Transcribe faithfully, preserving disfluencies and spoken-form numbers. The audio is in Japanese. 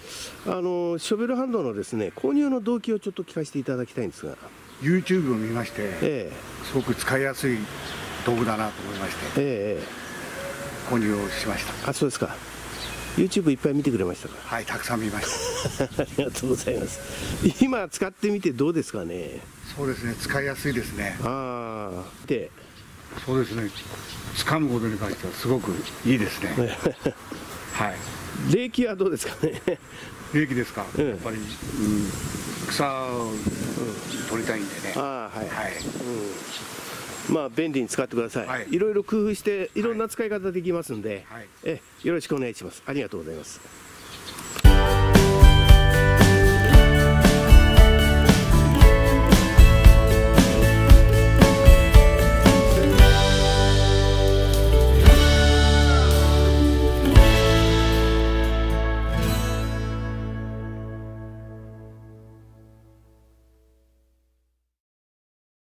あのショベルハンドのですね購入の動機をちょっと聞かせていただきたいんですが、 ユーチューブ を見まして、ええすごく使いやすい道具だなと思いまして、 ええ購入をしました。 あ、そうですか。 ユーチューブ いっぱい見てくれましたか？ はい、たくさん見ました。 ありがとうございます。今使ってみてどうですかね？ そうですね、使いやすいですね。 ああ、で、 そうですね、掴むことに関してはすごくいいですね。はい。 冷気はどうですかね？ 冷気ですか、 うん、 やっぱり、うん、草を取りたいんでね。 ああ、はい、 はい、 うん、まあ便利に使ってください。はい、いろいろ工夫していろんな使い方できますんで、はい、えよろしくお願いします。ありがとうございます。